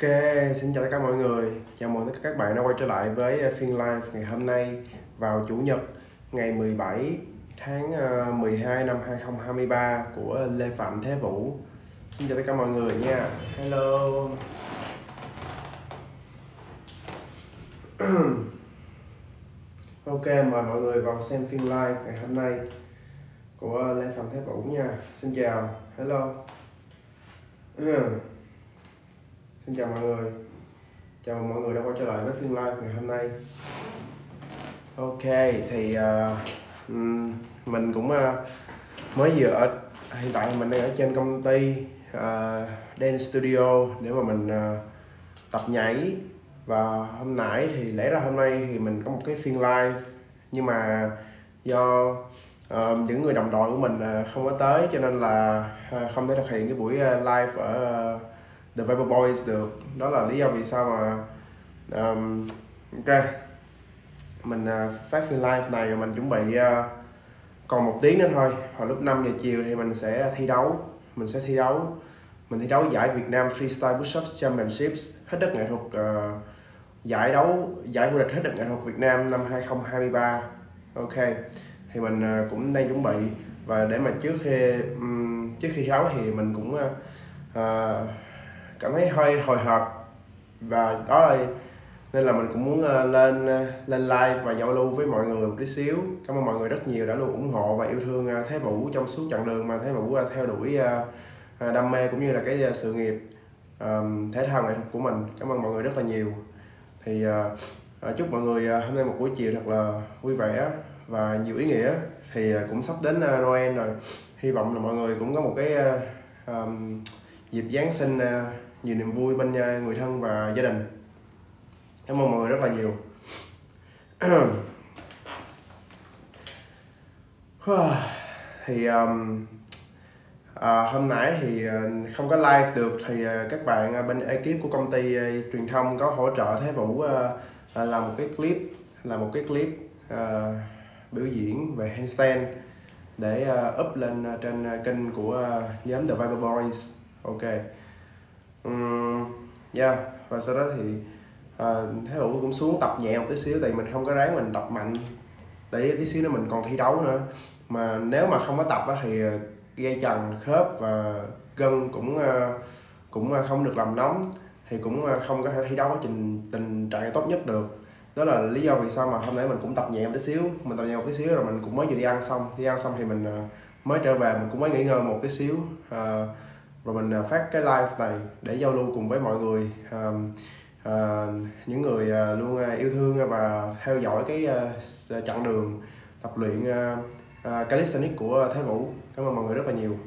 Ok, xin chào tất cả mọi người. Chào mừng tất cả các bạn đã quay trở lại với phiên live ngày hôm nay vào Chủ nhật ngày 17 tháng 12 năm 2023 của Lê Phạm Thế Vũ. Xin chào tất cả mọi người nha. Hello. Ok, mời mọi người vào xem phiên live ngày hôm nay của Lê Phạm Thế Vũ nha. Xin chào. Hello. Xin chào mọi người. Chào mừng mọi người đã quay trở lại với phiên live ngày hôm nay. Ok, thì mình cũng mới vừa hiện tại mình đang ở trên công ty Dance Studio để mà mình tập nhảy. Và hôm nãy thì lẽ ra hôm nay thì mình có một cái phiên live, nhưng mà do những người đồng đội của mình không có tới cho nên là không thể thực hiện cái buổi live ở The Viber Boys được. Đó là lý do vì sao mà ok mình phát phiên live này rồi mình chuẩn bị còn một tiếng nữa thôi. Vào lúc 5 giờ chiều thì mình sẽ thi đấu. Mình thi đấu giải Việt Nam Freestyle Push-Ups Championships hết đất nghệ thuật, giải vô địch hết đất nghệ thuật Việt Nam năm 2023. Ok, thì mình cũng đang chuẩn bị, và để mà trước khi thi đấu thì mình cũng cảm thấy hơi hồi hộp, và đó là nên là mình cũng muốn lên live và giao lưu với mọi người một tí xíu. Cảm ơn mọi người rất nhiều đã luôn ủng hộ và yêu thương Thế Vũ trong suốt chặng đường mà Thế Vũ theo đuổi đam mê cũng như là cái sự nghiệp thể thao nghệ thuật của mình. Cảm ơn mọi người rất là nhiều. Thì chúc mọi người hôm nay một buổi chiều thật là vui vẻ và nhiều ý nghĩa. Thì cũng sắp đến Noel rồi, hy vọng là mọi người cũng có một cái dịp Giáng sinh nhiều niềm vui bên người thân và gia đình. Cảm ơn mọi người rất là nhiều. Thì hôm nãy thì không có live được, thì các bạn bên ekip của công ty truyền thông có hỗ trợ Thế Vũ làm một cái clip biểu diễn về handstand để up lên trên kênh của nhóm The Viber Boys. Ok. Và sau đó thì Thế Vũ cũng xuống tập nhẹ một tí xíu, tại mình không có ráng mình tập mạnh, để tí xíu nữa mình còn thi đấu nữa. Mà nếu mà không có tập thì dây chằng, khớp và gân cũng không được làm nóng, thì cũng không có thể thi đấu ở tình trạng tốt nhất được. Đó là lý do vì sao mà hôm nay mình cũng tập nhẹ một tí xíu. Mình tập nhẹ một tí xíu rồi mình cũng mới vừa đi ăn xong thì mình mới trở về, mình cũng mới nghỉ ngơi một tí xíu, rồi mình phát cái live này để giao lưu cùng với mọi người, những người luôn yêu thương và theo dõi cái chặng đường tập luyện calisthenics của Thế Vũ. Cảm ơn mọi người rất là nhiều.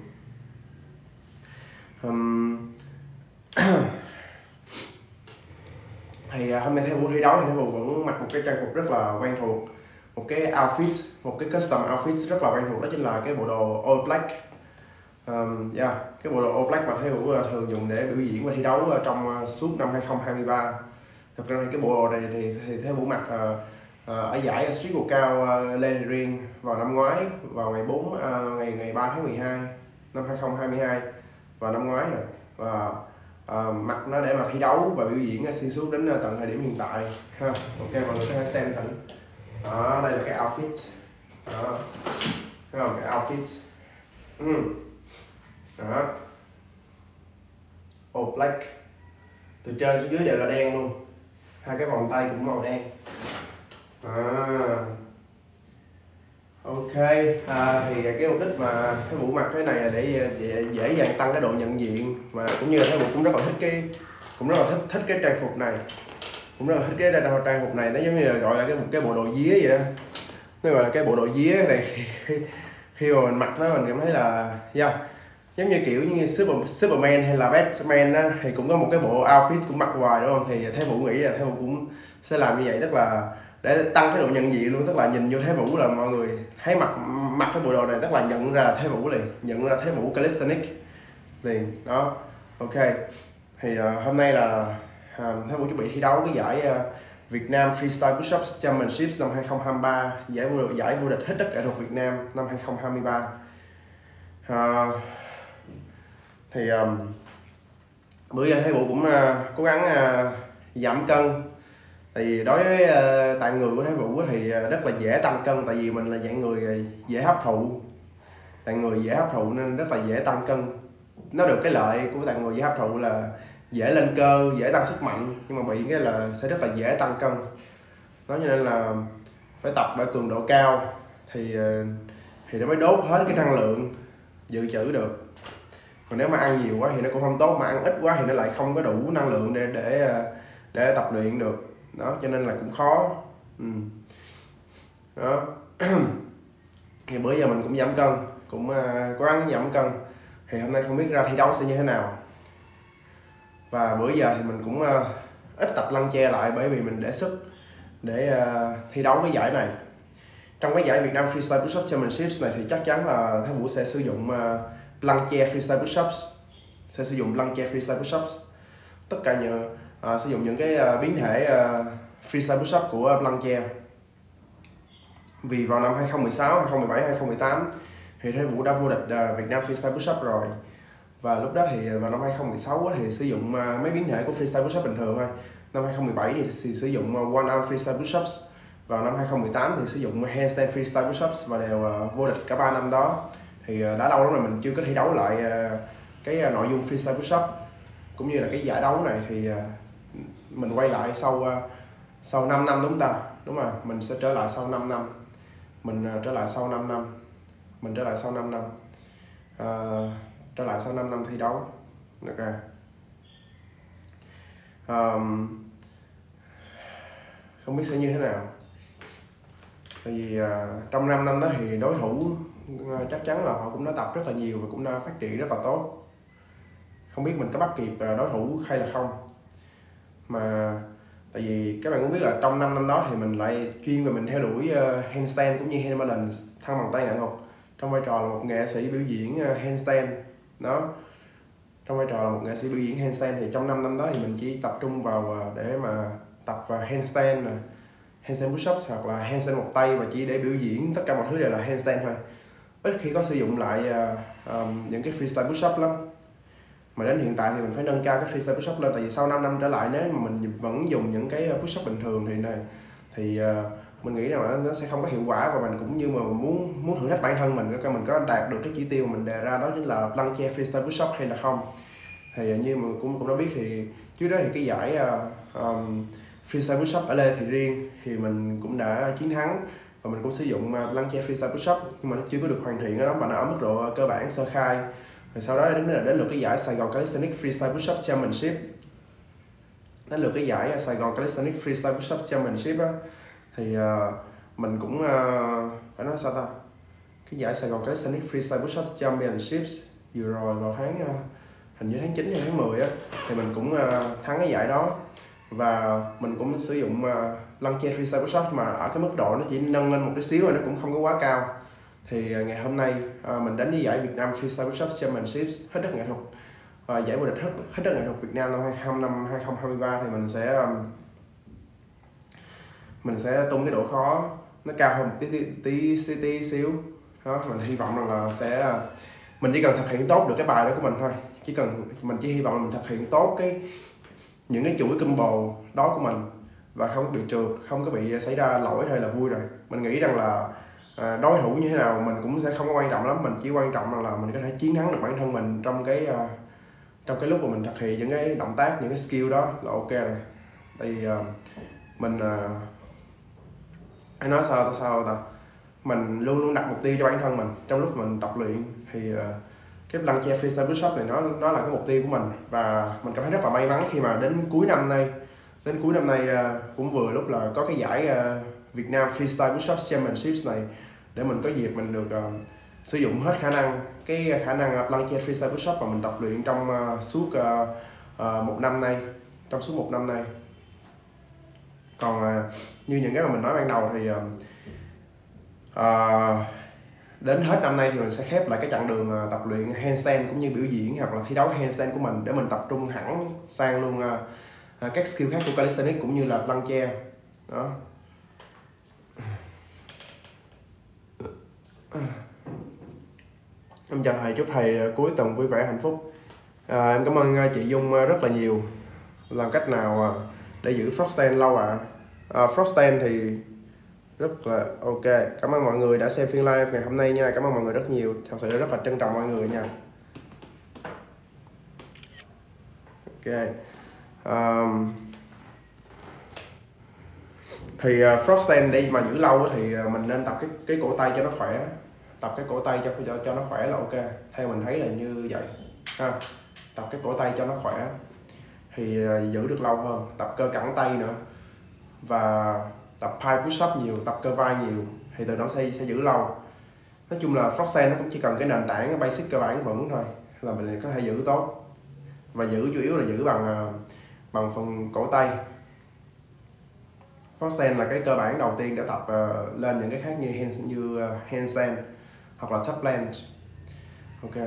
Thì hôm nay Thế Vũ thi đấu thì Thế Vũ vẫn mặc một cái trang phục rất là quen thuộc, một cái custom outfit rất là quen thuộc, đó chính là cái bộ đồ all black. Cái bộ đồ all black mà Thế Vũ thường dùng để biểu diễn và thi đấu trong suốt năm 2023. Thật ra thì cái bộ đồ này thì Thế Vũ mặc ở giải Street Workout Lê Thị Riêng vào năm ngoái, vào ngày 3 tháng 12 năm 2022, vào năm ngoái rồi. Và mặc nó để mà thi đấu và biểu diễn xuyên suốt đến tận thời điểm hiện tại ha. Ok, mọi người có thể xem thử. Đó, đây là cái outfit. Đó, thấy không, cái outfit. Đó, all black, từ trên xuống dưới đều là đen luôn, hai cái vòng tay cũng màu đen. Ok, thì cái mục đích mà Thế Vũ mặc cái này là để dễ dàng tăng cái độ nhận diện, và cũng như là Thế Vũ cũng rất là thích cái trang phục này, trang phục này. Nó giống như là gọi là cái bộ đồ vía vậy đó. Nó gọi là cái bộ đồ vía này. Khi mà mình mặc nó mình cảm thấy là giống như kiểu như Superman hay là Batman á, thì cũng có một cái bộ outfit cũng mặc hoài, đúng không? Thì Thế Vũ nghĩ là Thế Vũ cũng sẽ làm như vậy, tức là để tăng cái độ nhận diện luôn. Tức là nhìn vô Thế Vũ là mọi người thấy mặc cái bộ đồ này, tức là nhận ra Thế Vũ liền, nhận ra Thế Vũ calisthenics liền đó. Ok, thì hôm nay là Thế Vũ chuẩn bị thi đấu cái giải Việt Nam Freestyle Push-Ups Championships năm 2023, giải vô địch hết đất nghệ thuật Việt Nam năm 2023. Thì Bữa giờ thầy Vũ cũng cố gắng giảm cân. Tại vì đối với tạng người của Thái Vũ thì rất là dễ tăng cân, tại vì mình là dạng người dễ hấp thụ. Tạng người dễ hấp thụ nên rất là dễ tăng cân. Nó được cái lợi của tạng người dễ hấp thụ là dễ lên cơ, dễ tăng sức mạnh, nhưng mà bị cái là sẽ rất là dễ tăng cân. Đó, cho nên là phải tập ở cường độ cao thì nó mới đốt hết cái năng lượng dự trữ được. Còn nếu mà ăn nhiều quá thì nó cũng không tốt, mà ăn ít quá thì nó lại không có đủ năng lượng để tập luyện được. Đó, cho nên là cũng khó. Đó. Thì bữa giờ mình cũng giảm cân, cũng cố gắng giảm cân. Thì hôm nay không biết ra thi đấu sẽ như thế nào. Và bữa giờ thì mình cũng ít tập lăn che lại, bởi vì mình để sức để thi đấu cái giải này. Trong cái giải Việt Nam Freestyle Push-up Championships này thì chắc chắn là Thái Vũ sẽ sử dụng lăn che freestyle push-ups, tất cả sử dụng những cái biến thể freestyle push-up của lăn che. Vì vào năm 2016, 2017, 2018 thì Thái Vũ đã vô địch Việt Nam Freestyle Push-up rồi. Và lúc đó thì vào năm 2016 thì sử dụng mấy biến thể của freestyle push-up bình thường thôi. Năm 2017 thì sử dụng one arm freestyle push-ups. Vào năm 2018 thì sử dụng handstand freestyle push-ups và đều vô địch cả 3 năm đó. Thì đã lâu lắm rồi mình chưa có thi đấu lại cái nội dung freestyle push-up cũng như là cái giải đấu này. Thì mình quay lại sau 5 năm đúng không ta? Đúng rồi, mình sẽ trở lại sau 5 năm. Trở lại sau 5 năm thi đấu. Ok. Không biết sẽ như thế nào. Tại vì trong 5 năm đó thì đối thủ chắc chắn là họ cũng đã tập rất là nhiều và cũng đã phát triển rất là tốt. Không biết mình có bắt kịp đối thủ hay là không. Mà tại vì các bạn cũng biết là trong 5 năm đó thì mình lại chuyên về mình theo đuổi handstand cũng như hand balance, thăng bằng tay ngạn ngục, trong vai trò là một nghệ sĩ biểu diễn handstand. Đó, trong vai trò là một nghệ sĩ biểu diễn handstand thì trong 5 năm đó thì mình chỉ tập trung vào để mà tập vào handstand push-ups hoặc là handstand một tay, và chỉ để biểu diễn tất cả mọi thứ đều là handstand thôi. Ít khi có sử dụng lại những cái freestyle push-up lắm. Mà đến hiện tại thì mình phải nâng cao cái freestyle push-up lên, tại vì sau 5 năm trở lại nếu mà mình vẫn dùng những cái push-up bình thường thì mình nghĩ rằng nó sẽ không có hiệu quả, và mình cũng như mà muốn thử thách bản thân mình có đạt được cái chỉ tiêu mình đề ra, đó chính là lăn che freestyle push-up hay là không. Thì như mà cũng đã biết thì trước đó thì cái giải freestyle push-up ở Lê Thị Riêng thì mình cũng đã chiến thắng, và mình cũng sử dụng lăn che freestyle push-up, nhưng mà nó chưa có được hoàn thiện lắm, và nó ở mức độ cơ bản sơ khai. Rồi sau đó đến lượt cái giải Sài Gòn Calisthenics Freestyle Push-up Championship. Đến lượt cái giải Sài Gòn Calisthenics Freestyle Push-up Championship á, thì mình cũng phải nói sao ta, cái giải Sài Gòn Calisthenics Freestyle Push-up Championships vừa rồi vào hình như tháng 9 hay tháng 10 á, thì mình cũng thắng cái giải đó. Và mình cũng sử dụng lăn che freestyle push-up, mà ở cái mức độ nó chỉ nâng lên một tí xíu, và nó cũng không có quá cao. Thì ngày hôm nay mình đến với giải Việt Nam Freestyle Push-up Championships hết đất nghệ thuật, giải vô địch hết đất nghệ thuật Việt Nam năm 2023, thì mình sẽ tung cái độ khó nó cao hơn một tí xíu. Đó, mình hy vọng rằng là mình chỉ cần thực hiện tốt được cái bài đó của mình thôi. Mình chỉ hy vọng là mình thực hiện tốt những cái chuỗi combo đó của mình, và không bị trượt, không có bị xảy ra lỗi thôi là vui rồi. Mình nghĩ rằng là đối thủ như thế nào mình cũng sẽ không có quan trọng lắm, mình chỉ quan trọng là mình có thể chiến thắng được bản thân mình trong cái lúc mà mình thực hiện những cái động tác, những cái skill đó là ok rồi. Tại vì mình hay nói sao ta, mình luôn luôn đặt mục tiêu cho bản thân mình trong lúc mình tập luyện. Thì cái lăn che freestyle push-up này nó là cái mục tiêu của mình, và mình cảm thấy rất là may mắn khi mà đến cuối năm nay cũng vừa lúc là có cái giải Việt Nam Freestyle Push-up Championships này, để mình có dịp mình được sử dụng hết khả năng lăn che freestyle push-up mà mình tập luyện trong suốt một năm nay. Còn như những cái mà mình nói ban đầu thì đến hết năm nay thì mình sẽ khép lại cái chặng đường tập luyện handstand cũng như biểu diễn hoặc là thi đấu handstand của mình, để mình tập trung hẳn sang luôn các skill khác của calisthenics cũng như là lăn che. Đó. Em chào thầy, chúc thầy cuối tuần vui vẻ hạnh phúc. Em cảm ơn chị Dung rất là nhiều. Làm cách nào để giữ front stand lâu ạ? Front stand thì rất là ok. Cảm ơn mọi người đã xem phiên live ngày hôm nay nha. Cảm ơn mọi người rất nhiều. Thật sự rất là trân trọng mọi người nha. Ok. Thì front stand đi mà giữ lâu thì mình nên tập cái cổ tay cho nó khỏe. Tập cái cổ tay cho nó khỏe là ok. Theo mình thấy là như vậy. Tập cái cổ tay cho nó khỏe thì giữ được lâu hơn. Tập cơ cẳng tay nữa và tập high push up nhiều, tập cơ vai nhiều thì từ đó sẽ giữ lâu. Nói chung là front stand nó cũng chỉ cần cái nền tảng basic cơ bản vững thôi là mình có thể giữ tốt, và giữ chủ yếu là giữ bằng phần cổ tay. Front stand là cái cơ bản đầu tiên để tập lên những cái khác như handstand hoặc là top planche. Ok,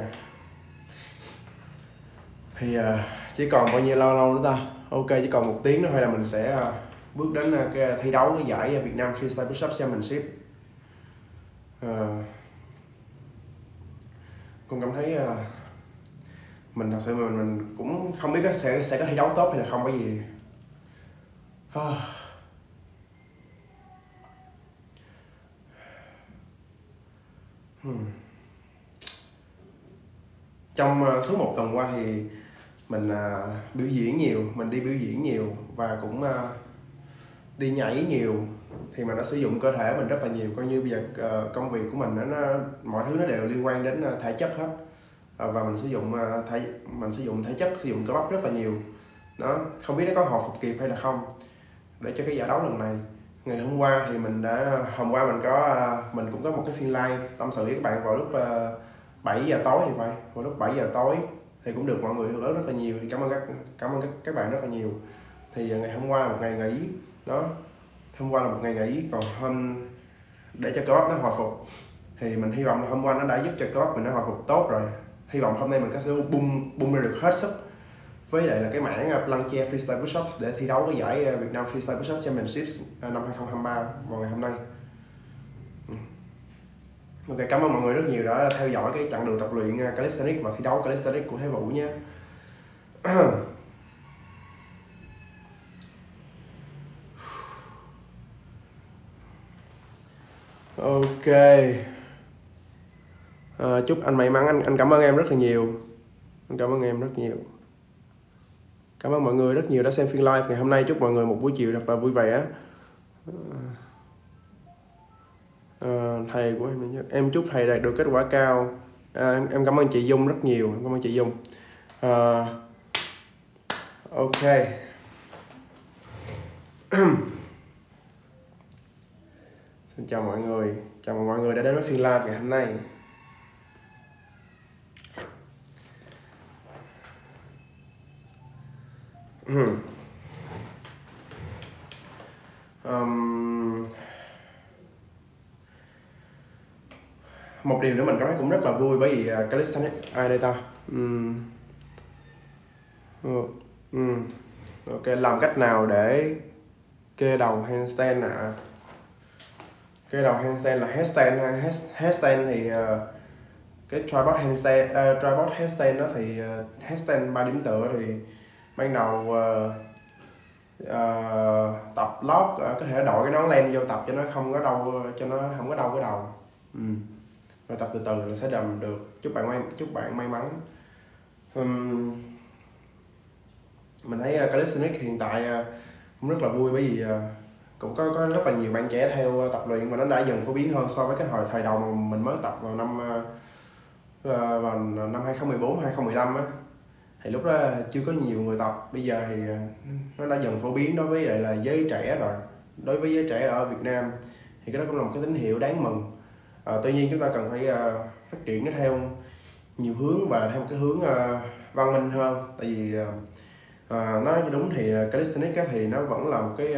thì chỉ còn bao nhiêu lâu nữa ta? Ok, chỉ còn 1 tiếng nữa thôi là mình sẽ bước đến cái thi đấu cái giải Việt Nam Freestyle Push-Up Championship. Con cảm thấy mình thật sự mình cũng không biết sẽ có thi đấu tốt hay là không, bởi vì trong suốt 1 tuần qua thì mình biểu diễn nhiều, mình đi biểu diễn nhiều và cũng đi nhảy nhiều, thì mình đã sử dụng cơ thể mình rất là nhiều. Coi như bây giờ công việc của mình mọi thứ nó đều liên quan đến thể chất hết, và mình sử dụng thể chất, sử dụng cơ bắp rất là nhiều. Đó, không biết nó có hồi phục kịp hay là không để cho cái giải đấu lần này. Ngày hôm qua thì hôm qua mình cũng có một cái phiên live tâm sự với các bạn vào lúc 7 giờ tối thì phải, vào lúc 7 giờ tối thì cũng được mọi người hưởng ứng rất là nhiều. Thì cảm ơn các bạn rất là nhiều. Thì ngày hôm qua là một ngày nghỉ đó, hôm qua là một ngày nghỉ, còn để cho cơ bắp nó hồi phục thì mình hy vọng là hôm qua nó đã giúp cho cơ bắp mình nó hồi phục tốt rồi. Hy vọng hôm nay mình có thể bung ra được hết sức với lại là cái mảng planche freestyle push-ups để thi đấu cái giải Việt Nam Freestyle Push-Up Championships năm 2023 vào ngày hôm nay. Ok, cảm ơn mọi người rất nhiều đã theo dõi cái chặng đường tập luyện calisthenics và thi đấu calisthenics của Thế Vũ nhé. Ok, chúc anh may mắn. Anh cảm ơn em rất là nhiều. Anh cảm ơn em rất nhiều. Cảm ơn mọi người rất nhiều đã xem phiên live ngày hôm nay. Chúc mọi người một buổi chiều thật là vui vẻ. Thầy của em chúc thầy đạt được kết quả cao. Em cảm ơn chị Dung rất nhiều. Em cảm ơn chị Dung. Ok. Xin chào mọi người. Chào mừng mọi người đã đến với phiên live ngày hôm nay. Một điều nữa mình cảm thấy cũng rất là vui, bởi vì calisthenics ai đây ta? Ok, làm cách nào để kê đầu handstand ạ? Kê đầu handstand là headstand thì cái tripod headstand đó thì headstand 3 điểm tựa thì ban đầu tập lót có thể đội cái nón len vô tập cho nó không có đau, cái đầu. Rồi tập từ từ là sẽ đầm được. Chúc bạn may mắn. Mình thấy calisthenics hiện tại cũng rất là vui, bởi vì cũng có rất là nhiều bạn trẻ theo tập luyện và nó đã dần phổ biến hơn so với cái thời đầu mà mình mới tập vào năm 2014 2015 á, thì lúc đó chưa có nhiều người tập. Bây giờ thì nó đã dần phổ biến đối với lại là giới trẻ rồi. Đối với giới trẻ ở Việt Nam thì cái đó cũng là một cái tín hiệu đáng mừng. Tuy nhiên chúng ta cần phải phát triển nó theo nhiều hướng và theo một cái hướng văn minh hơn. Tại vì nói đúng thì calisthenics thì nó vẫn là một cái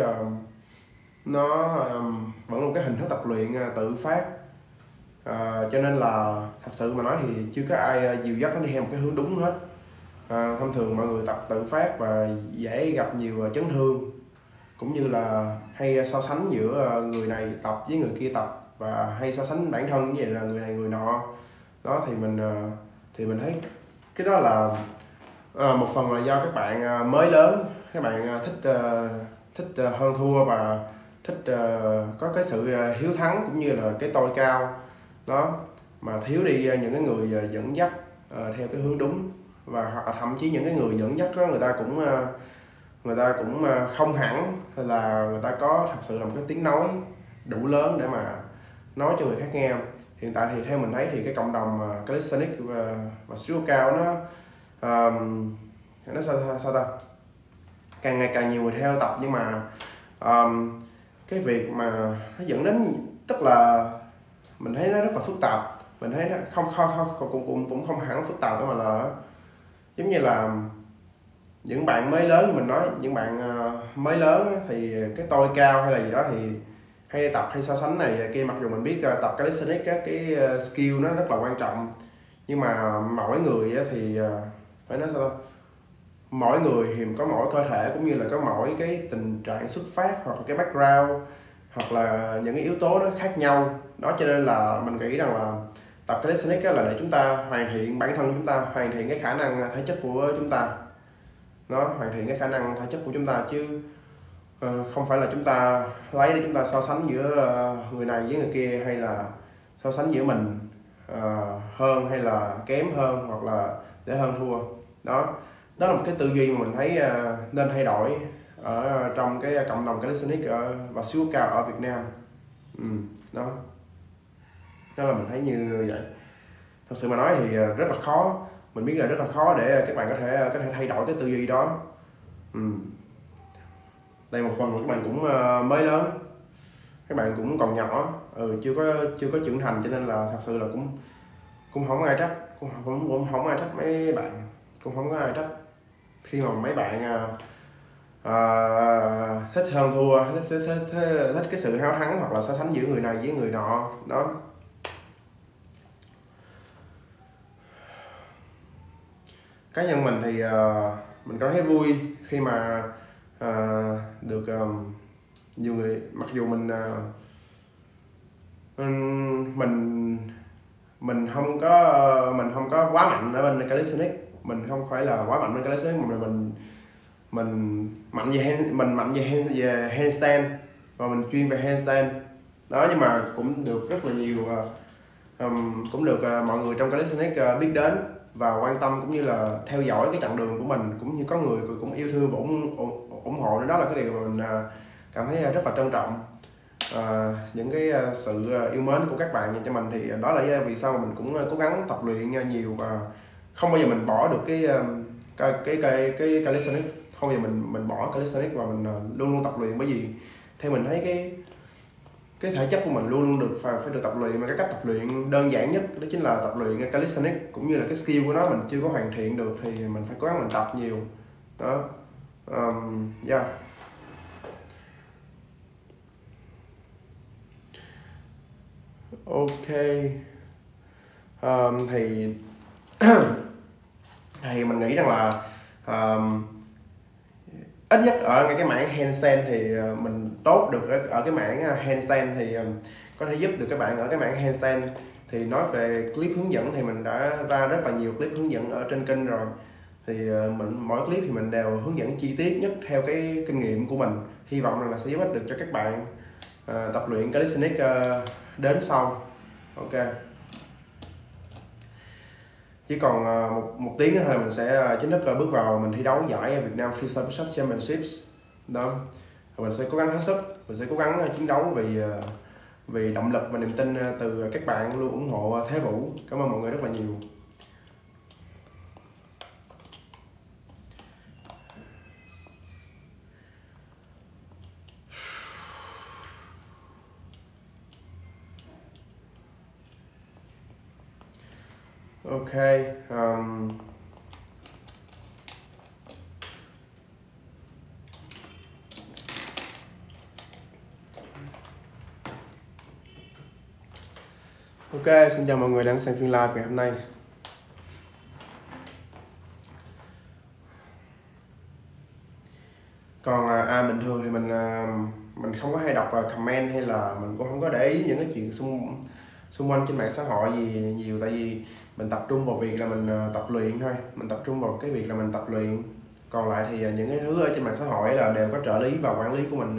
vẫn là một cái hình thức tập luyện tự phát, cho nên là thật sự mà nói thì chưa có ai dìu dắt nó đi theo một cái hướng đúng hết. Thông thường mọi người tập tự phát và dễ gặp nhiều chấn thương, cũng như là hay so sánh giữa người này tập với người kia tập, và hay so sánh bản thân như vậy là người này người nọ. Đó thì mình thấy cái đó là Một phần là do các bạn mới lớn, các bạn thích hơn thua và thích có cái sự hiếu thắng cũng như là cái tôi cao đó, mà thiếu đi những cái người dẫn dắt theo cái hướng đúng, và hoặc là thậm chí những cái người dẫn dắt đó người ta cũng không hẳn là người ta có thật sự là một cái tiếng nói đủ lớn để mà nói cho người khác nghe. Hiện tại thì theo mình thấy thì cái cộng đồng calisthenics và siêu cao nó sao ta, càng ngày càng nhiều người theo tập, nhưng mà cái việc mà nó dẫn đến, tức là mình thấy nó rất là phức tạp. Mình thấy nó cũng không hẳn phức tạp, mà là giống như là những bạn mới lớn, mình nói những bạn mới lớn thì cái tôi cao hay là gì đó thì hay tập hay so sánh này kia. Mặc dù mình biết tập calisthenics cái skill nó rất là quan trọng, nhưng mà mỗi người thì phải nói sao, mỗi người thì có mỗi cơ thể cũng như là có mỗi cái tình trạng xuất phát hoặc là cái background hoặc là những cái yếu tố nó khác nhau đó, cho nên là mình nghĩ rằng là tập calisthenics là để chúng ta hoàn thiện bản thân chúng ta, hoàn thiện cái khả năng thể chất của chúng ta, nó hoàn thiện cái khả năng thể chất của chúng ta, chứ không phải là chúng ta lấy để chúng ta so sánh giữa người này với người kia, hay là so sánh giữa mình hơn hay là kém hơn, hoặc là để hơn thua đó. Đó là một cái tư duy mà mình thấy nên thay đổi ở trong cái cộng đồng calisthenics và siêu cao ở Việt Nam. Đó, đó là mình thấy như vậy. Thật sự mà nói thì rất là khó, mình biết là rất là khó để các bạn có thể thay đổi cái tư duy đó. Đây một phần là các bạn cũng mới lớn, các bạn cũng còn nhỏ, chưa có trưởng thành, cho nên là thật sự là cũng không ai trách, cũng không ai trách mấy bạn, cũng không có ai trách khi mà mấy bạn thích hơn thua, thích cái sự háo thắng hoặc là so sánh giữa người này với người nọ đó. Cá nhân mình thì mình cảm thấy vui khi mà được nhiều người, mặc dù mình không có quá mạnh ở bên calisthenics, mình không phải là quá mạnh bên calisthenics, mà mình mạnh về handstand và mình chuyên về handstand đó. Nhưng mà cũng được rất là nhiều cũng được mọi người trong calisthenics biết đến và quan tâm, cũng như là theo dõi cái chặng đường của mình, cũng như có người cũng yêu thương và ủng hộ nữa. Đó là cái điều mà mình cảm thấy rất là trân trọng. Những cái sự yêu mến của các bạn dành cho mình, thì đó là vì sao mà mình cũng cố gắng tập luyện nhiều và không bao giờ mình bỏ được cái calisthenics, không bao giờ mình bỏ calisthenics, và mình luôn luôn tập luyện. Bởi vì theo mình thấy cái thể chất của mình luôn luôn được phải được tập luyện, mà cái cách tập luyện đơn giản nhất đó chính là tập luyện calisthenics, cũng như là cái skill của nó mình chưa có hoàn thiện được thì mình phải cố gắng mình tập nhiều đó. Yeah. Ok. Thì thì mình nghĩ rằng là ít nhất ở ngay cái mảng handstand thì mình tốt được ở cái mảng handstand, thì có thể giúp được các bạn ở cái mảng handstand. Thì nói về clip hướng dẫn thì mình đã ra rất là nhiều clip hướng dẫn ở trên kênh rồi, thì mỗi clip thì mình đều hướng dẫn chi tiết nhất theo cái kinh nghiệm của mình. Hy vọng rằng là sẽ giúp ích được cho các bạn tập luyện calisthenics đến sau. Ok, chỉ còn một tiếng nữa thôi mình sẽ chính thức bước vào mình thi đấu giải Việt Nam Freestyle Push-Up Championships đó. Mình sẽ cố gắng hết sức, mình sẽ cố gắng chiến đấu vì động lực và niềm tin từ các bạn luôn ủng hộ Thế Vũ. Cảm ơn mọi người rất là nhiều. Ok, ok, xin chào mọi người đang xem phiên live ngày hôm nay. Còn bình thường thì mình không có hay đọc comment, hay là mình cũng không có để ý những cái chuyện xung quanh trên mạng xã hội gì nhiều, tại vì mình tập trung vào việc là mình tập luyện thôi, mình tập trung vào cái việc là mình tập luyện, còn lại thì những cái thứ ở trên mạng xã hội là đều có trợ lý và quản lý của mình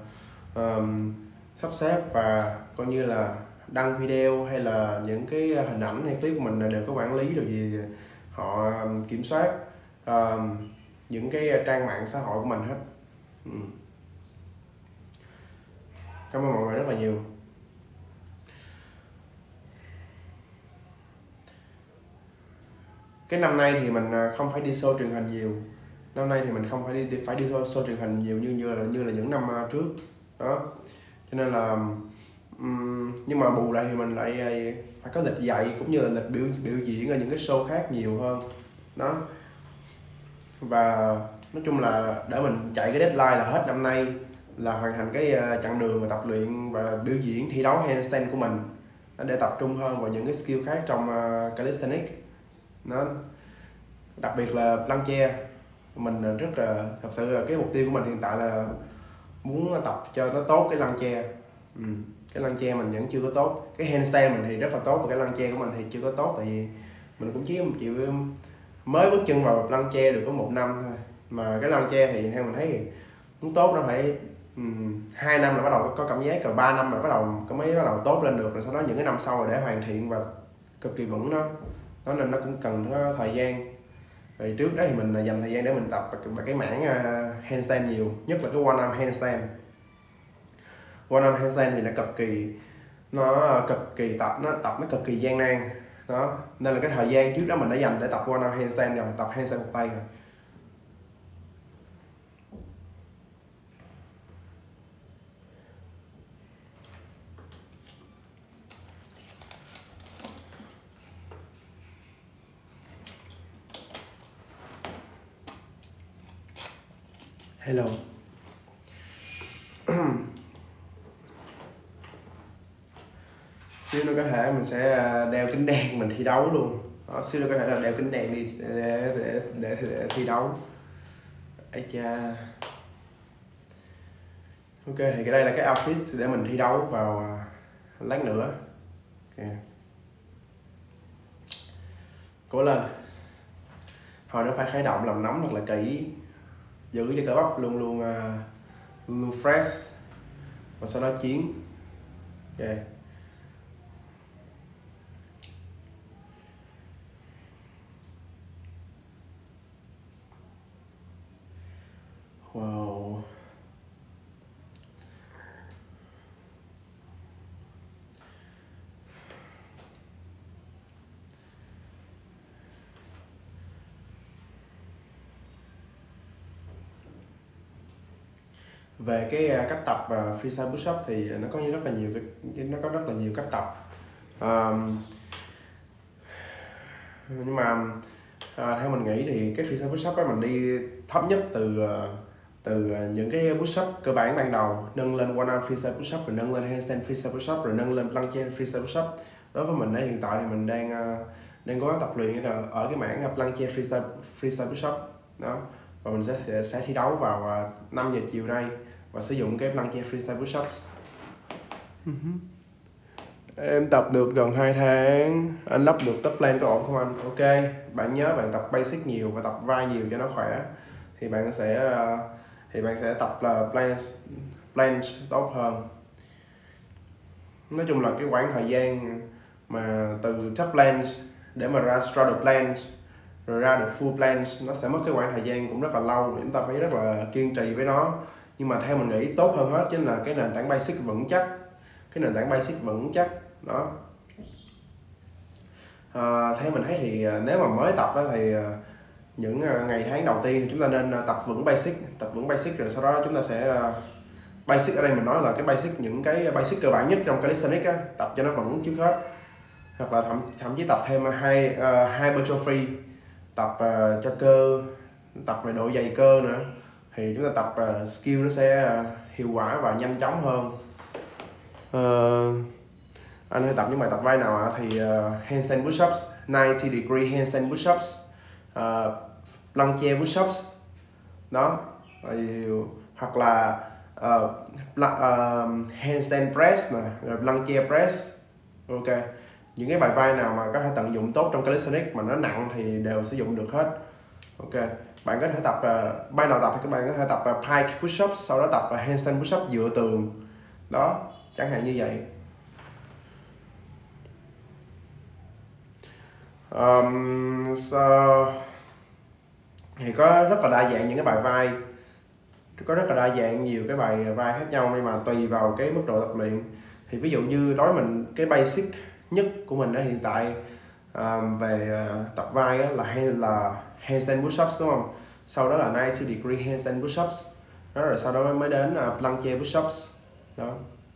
sắp xếp và coi như là đăng video hay là những cái hình ảnh hay clip của mình đều có quản lý, rồi gì họ kiểm soát những cái trang mạng xã hội của mình hết. Cảm ơn mọi người rất là nhiều. Cái năm nay thì mình không phải đi show truyền hình nhiều, năm nay thì mình không phải đi show truyền hình nhiều như là những năm trước đó, cho nên là nhưng mà bù lại thì mình lại phải có lịch dạy cũng như là lịch biểu diễn ở những cái show khác nhiều hơn đó. Và nói chung là để mình chạy cái deadline là hết năm nay là hoàn thành cái chặng đường mà tập luyện và biểu diễn thi đấu handstand của mình, để tập trung hơn vào những cái skill khác trong calisthenics nó, đặc biệt là planche. Mình rất là, thật sự là cái mục tiêu của mình hiện tại là muốn tập cho nó tốt cái planche. Cái planche mình vẫn chưa có tốt, cái handstand mình thì rất là tốt và cái planche của mình thì chưa có tốt, tại vì mình cũng chịu mới bước chân vào planche được có 1 năm thôi, mà cái planche thì theo mình thấy thì muốn tốt nó phải 2 năm là bắt đầu có cảm giác, rồi 3 năm là mới bắt đầu tốt lên được, rồi sau đó những cái năm sau rồi để hoàn thiện và cực kỳ vững nó nên nó cũng cần có thời gian. Rồi trước đó thì mình dành thời gian để mình tập cái mảng handstand nhiều, nhất là cái one arm handstand. One arm handstand thì nó cực kỳ gian nan đó, nên là cái thời gian trước đó mình đã dành để tập one arm handstand rồi, tập handstand một tay rồi. Hello. Xíu nữa có thể mình sẽ đeo kính đen mình thi đấu luôn đó, xíu nữa có thể là đeo kính đen đi để thi đấu. Ây cha. Ok, thì cái đây là cái outfit để mình thi đấu vào lát nữa. Okay. Cố lên. Hồi nó phải khởi động làm nóng thật là kỹ, giữ cho cơ bắp luôn fresh và sau đó chiến. Ok. Wow. Về cái cách tập freestyle push up thì nó có rất là nhiều cách tập. Nhưng mà theo mình nghĩ thì cái freestyle push up á, mình đi thấp nhất từ những cái push up cơ bản ban đầu, nâng lên one arm freestyle push up, rồi nâng lên handstand freestyle push up, rồi nâng lên planche freestyle push up. Đối với mình hiện tại thì mình đang cố gắng tập luyện ở cái mảng planche freestyle push up đó, và mình sẽ thi đấu vào 5 giờ chiều nay và sử dụng cái planche freestyle push ups. Em tập được gần 2 tháng, anh lắp được top plan có ổn không anh? Ok, bạn nhớ bạn tập basic nhiều và tập vai nhiều cho nó khỏe, thì bạn sẽ tập là planche tốt hơn. Nói chung là cái khoảng thời gian mà từ top planche để mà ra straddle planche rồi ra được full planche nó sẽ mất cái khoảng thời gian cũng rất là lâu, chúng ta phải rất là kiên trì với nó. Nhưng mà theo mình nghĩ tốt hơn hết chính là cái nền tảng basic vững chắc đó. Theo mình thấy thì nếu mà mới tập đó thì những ngày tháng đầu tiên thì chúng ta nên tập vững basic rồi sau đó chúng ta sẽ basic ở đây mình nói là cái basic, những cái basic cơ bản nhất trong calisthenics á, tập cho nó vững trước hết, hoặc là thậm chí tập thêm hypertrophy, tập cho cơ, tập về độ dày cơ nữa, thì chúng ta tập skill nó sẽ hiệu quả và nhanh chóng hơn. Anh hay tập những bài tập vai nào ạ? Thì handstand push-ups, 90 degree handstand push-ups, planche push-ups đó, hoặc là handstand press nè, rồi planche press. Ok, những cái bài vai nào mà có thể tận dụng tốt trong calisthenics mà nó nặng thì đều sử dụng được hết. Ok, bạn có thể tập ban đầu tập thì các bạn có thể tập pike push up, sau đó tập handstand push up dựa tường đó, chẳng hạn như vậy. Thì có rất là đa dạng những cái bài vai, có rất là đa dạng nhiều cái bài vai khác nhau, nhưng mà tùy vào cái mức độ tập luyện. Thì ví dụ như đối với mình, cái basic nhất của mình hiện tại về tập vai là handstand push-ups, đúng không? Sau đó là 90 degree handstand push-ups đó, rồi sau đó mới đến planche push-ups đó.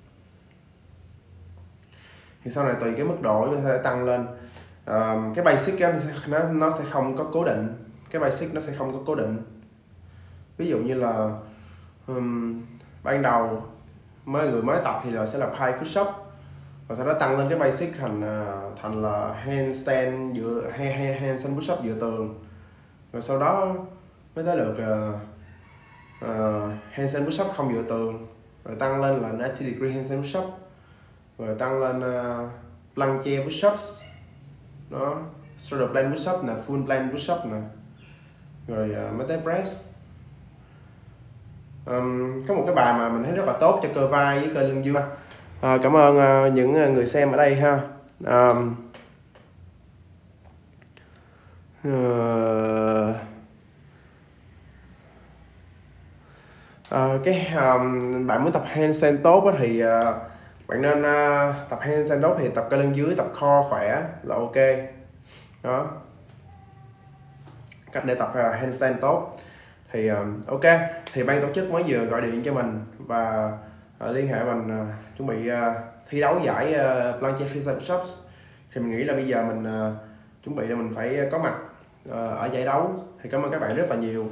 Thì sau này tùy cái mức độ nó sẽ tăng lên. Cái basic á, nó sẽ không có cố định, cái basic nó sẽ không có cố định. Ví dụ như là ban đầu người mới tập thì sẽ là pike push up, và sau đó tăng lên cái basic thành là handstand handstand push up dựa tường, rồi sau đó mới tới lượt handstand push up không dựa tường, rồi tăng lên là 90 degree handstand push up, rồi tăng lên planche push ups đó, shoulder blade push up nè, full blade push up nè, rồi mới tới press. Có một cái bài mà mình thấy rất là tốt cho cơ vai với cơ lưng dương. Cảm ơn những người xem ở đây ha. Bạn muốn tập handstand tốt thì bạn nên tập handstand tốt thì tập cơ lưng dưới, tập core khỏe là ok đó, cách để tập handstand tốt. Thì ok, thì ban tổ chức mới vừa gọi điện cho mình và liên hệ mình chuẩn bị thi đấu giải planche freestyle push-ups. Thì mình nghĩ là bây giờ mình chuẩn bị là mình phải có mặt ở giải đấu. Thì cảm ơn các bạn rất là nhiều.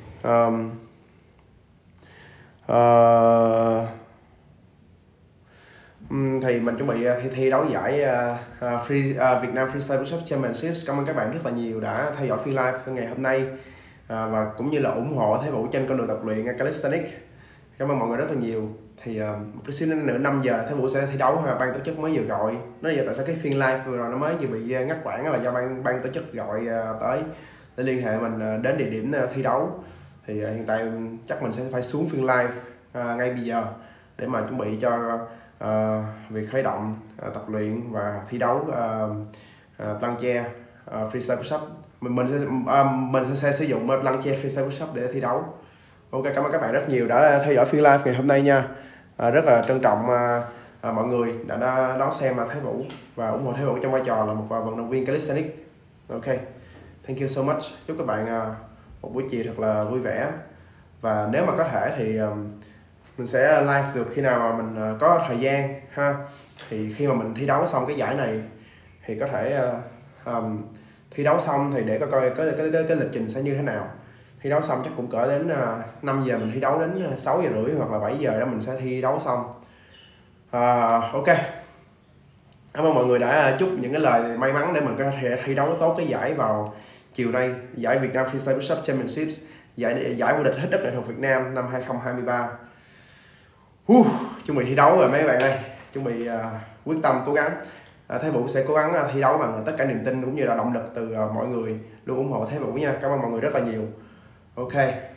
Thì mình chuẩn bị thi đấu giải Việt Nam Freestyle Push-up Championships. Cảm ơn các bạn rất là nhiều đã theo dõi phiên live ngày hôm nay và cũng như là ủng hộ Thế Vũ trên con đường tập luyện calisthenics. Cảm ơn mọi người rất là nhiều. Thì một chút xíu nữa 5 giờ Thế Vũ sẽ thi đấu. Ban tổ chức mới vừa gọi. Nói giờ tại sao cái phiên live vừa rồi nó mới vừa bị ngắt quãng là do ban tổ chức gọi tới để liên hệ mình đến địa điểm thi đấu. Thì hiện tại chắc mình sẽ phải xuống phiên live ngay bây giờ để mà chuẩn bị cho việc khởi động tập luyện và thi đấu planche freestyle push-up. Mình sẽ sử dụng planche freestyle push-up để thi đấu. Ok, cảm ơn các bạn rất nhiều đã theo dõi phiên live ngày hôm nay nha. Rất là trân trọng mọi người đã đón xem Thế Vũ và ủng hộ Thế Vũ trong vai trò là một vận động viên calisthenics. Ok, thank you so much. Chúc các bạn một buổi chiều thật là vui vẻ. Và nếu mà có thể thì mình sẽ live được khi nào mà mình có thời gian ha. Thì khi mà mình thi đấu xong cái giải này thì có thể thi đấu xong thì để coi cái lịch trình sẽ như thế nào. Thi đấu xong chắc cũng cỡ đến 5 giờ mình thi đấu đến 6 giờ rưỡi hoặc là 7 giờ đó mình sẽ thi đấu xong. Ok, cảm ơn mọi người đã chúc những cái lời may mắn để mình có thể thi đấu tốt cái giải vào chiều nay, giải Việt Nam Freestyle Push-up Championships, giải vô địch hít đất nghệ thuật Việt Nam năm 2023. Chuẩn bị thi đấu rồi mấy bạn ơi, chuẩn bị quyết tâm cố gắng. Thế Vũ sẽ cố gắng thi đấu bằng tất cả niềm tin cũng như là động lực từ mọi người luôn ủng hộ Thế Vũ nha. Cảm ơn mọi người rất là nhiều. Ok,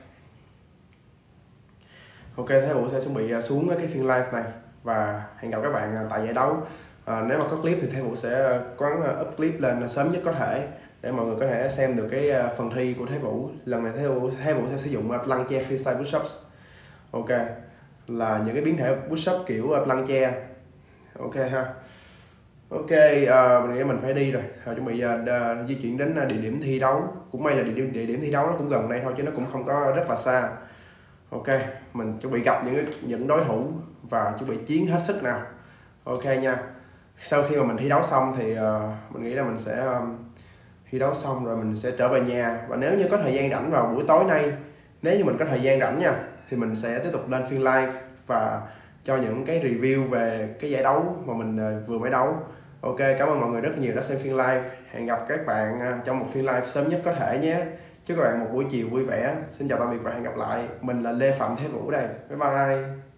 Thế Vũ sẽ chuẩn bị xuống cái phiên live này và hẹn gặp các bạn tại giải đấu. Nếu mà có clip thì Thế Vũ sẽ cố gắng up clip lên sớm nhất có thể để mọi người có thể xem được cái phần thi của Thế Vũ. Lần này Thế Vũ sẽ sử dụng planche freestyle push-ups. Ok, là những cái biến thể push-up kiểu planche. Ok ha. Ok, mình nghĩ mình phải đi rồi. Chuẩn bị di chuyển đến địa điểm thi đấu. Cũng may là địa điểm thi đấu nó cũng gần đây thôi chứ nó cũng không có rất là xa. Ok, mình chuẩn bị gặp những đối thủ và chuẩn bị chiến hết sức nào. Ok nha. Sau khi mà mình thi đấu xong thì mình nghĩ là mình sẽ thi đấu xong rồi mình sẽ trở về nhà. Và nếu như có thời gian rảnh vào buổi tối nay, nếu như mình có thời gian rảnh nha, thì mình sẽ tiếp tục lên phiên live và cho những cái review về cái giải đấu mà mình vừa mới đấu. Ok, cảm ơn mọi người rất nhiều đã xem phiên live. Hẹn gặp các bạn trong một phiên live sớm nhất có thể nhé. Chúc các bạn một buổi chiều vui vẻ. Xin chào tạm biệt và hẹn gặp lại. Mình là Lê Phạm Thế Vũ đây. Bye bye.